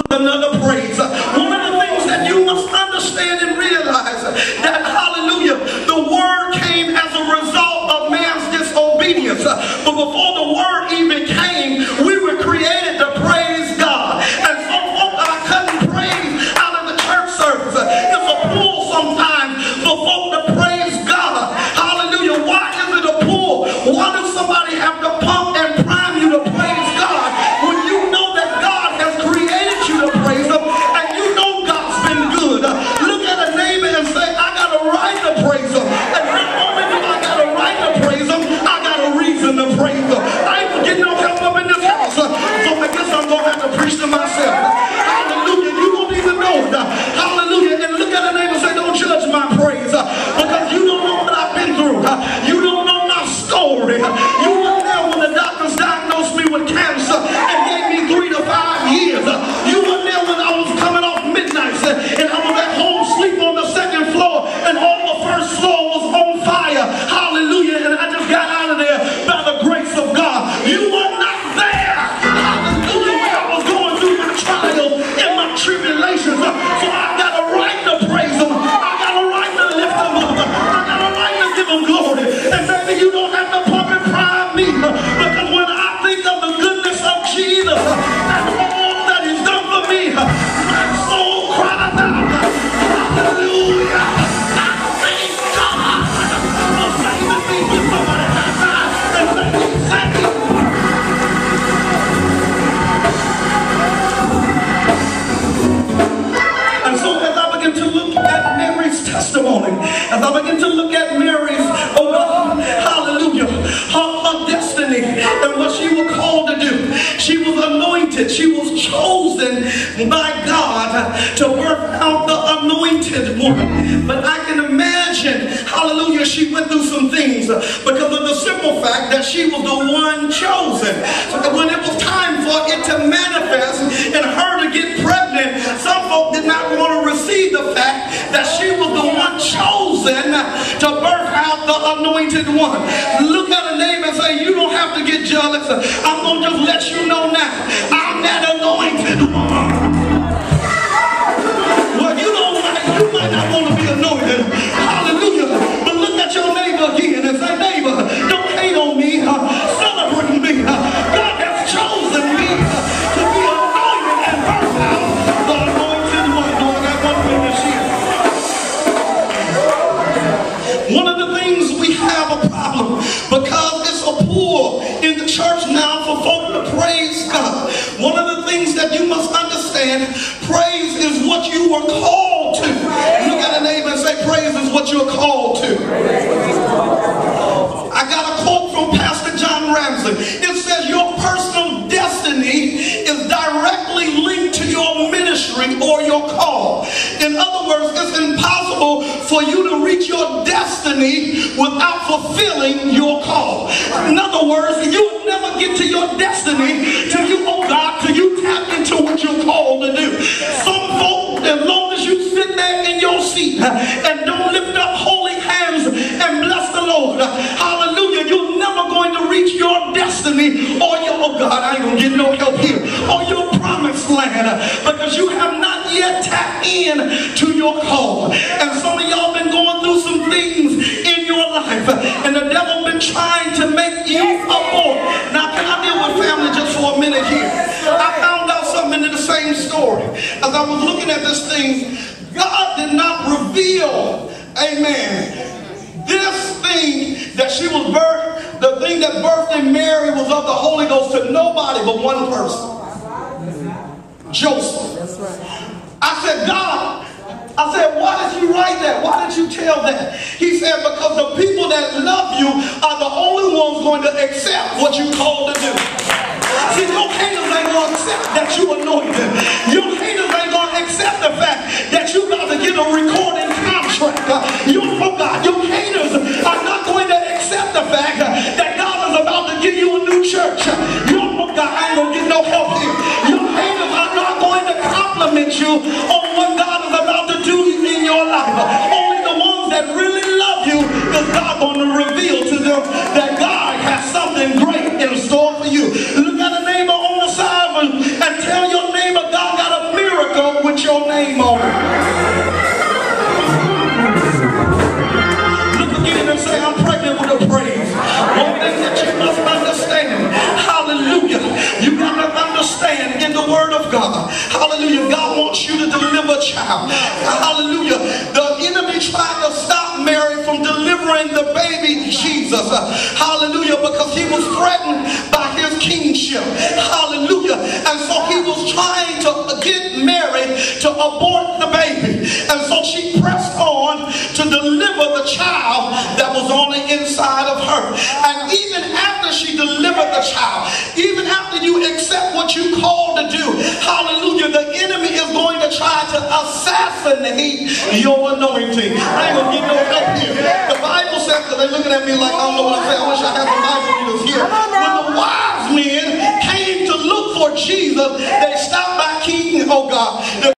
another praise. One of the things that you must understand and realize that, hallelujah, the word came as a result of man's disobedience. But before the word even came, we were created to praise God. And so folks are cutting praise out of the church service. It's a pull sometimes for folk to praise God. Hallelujah. Why is it a pull? Why does somebody have to pump and prime you to praise God when you know that God has created you to praise Him and you know God's been good? Look at a neighbor and say, I got a right to praise Him. And not only do I got a right to praise Him, I got a reason to praise Him. I ain't getting no help up in this house, so I guess I'm going to have to preach to myself. Hallelujah. You won't even know it. Hallelujah. And look at a neighbor and say, don't judge my praise because you don't know what I've been through. You don't know my story. You weren't there when the doctors diagnosed me with cancer and gave me 3 to 5 years. You weren't there when I was coming off midnights and I was at home sleep on the 2nd floor and all the 1st floor was on fire. Hallelujah. And I just got out of there by the grace of God. You were not there. Hallelujah. When I was going through my trials and my tribulations. So I got a right to praise Him. I got a right to lift Him up. I got a right to give Him glory. And baby, you don't have to pump and prime me because when I think of the goodness of Jesus and all that He's done for me, my soul cries out, hallelujah. I thank God for saving me. Give somebody a high five and say, thank you. And so as I begin to look at Mary's testimony, as I begin to look at Mary's, oh God, hallelujah, her destiny and what she was called to do. She was anointed. She was chosen by God to birth out the anointed one. But I can imagine, hallelujah, she went through some things because of the simple fact that she was the one chosen. So when it was time for it to manifest and her to get pregnant, some folk did not want to receive the fact that she was the one chosen to birth out the anointed one. Look at a neighbor and say, you don't have to get jealous. I'm going to just let you know now, I'm that anointed one. Well, you might not want to be anointed. Hallelujah. But look at your neighbor again and say, neighbor, don't hate on me. Celebrate me. God has chosen me to be anointed and birth out the anointed one. No, I got one witness here. One of the things we have a problem because it's a pull in the church now for folk to praise God. One of the things that you must understand, praise is what you were called to. Look at a neighbor and say, praise is what you're called to. I got a quote from Pastor John Ramsey. It says your personal destiny is directly linked to your ministry or your call. In other words, it's impossible for you to reach your destiny without fulfilling your call. In other words, you will never get to your destiny till you, oh God, till you tap into what you're called to do. Some folk, as long as you sit there in your seat and don't lift up holy hands and bless the Lord, hallelujah, you're never going to reach your destiny or your, oh God, I ain't going to get no help here, or your promised land because you have not yet tapped in to your call. And some of y'all been going through some things in your life and the devil been trying to make you abort. Now can I deal with family just for a minute here? I found out something in the same story. As I was looking at this thing, God did not reveal, amen, this thing that she was birthed, the thing that birthed in Mary was of the Holy Ghost to nobody but one person. Joseph. I said, God, I said, why did you write that? Why did you tell that? He said, because the people that love you are the only ones going to accept what you called to do. See, your haters ain't going to accept that you anointed. Your haters ain't going to accept the fact that you about to get a recording contract. Your haters are not going to accept the fact that God is about to give you a new church. Your God, I ain't going to get no help here. Your haters are not going to compliment you on what God is about to do in your life. Only the ones that really love you is God going to reveal to them that God has something great in store for you. Look at a neighbor on the side and tell your neighbor God got a miracle with your name on it. Look again and say, I'm pregnant with a praise. One thing that you must understand, hallelujah, you got to understand in the word of God, hallelujah, God wants you to deliver a child. Hallelujah. The enemy tried to stop Mary from delivering the baby Jesus. Hallelujah, because he was threatened by his kingship. Hallelujah. And so he was trying to get Mary to abort the baby. And so she pressed on to deliver the child that was on the inside of her. And even after she delivered the child, even after you accept what you called to do, hallelujah, the enemy is going to try to assassinate your anointing. I ain't gonna get no help here. The Bible says, because they're looking at me like I don't know what to say. I wish I had the Bible readers here. When the wise men came to look for Jesus, they stopped by King, oh God.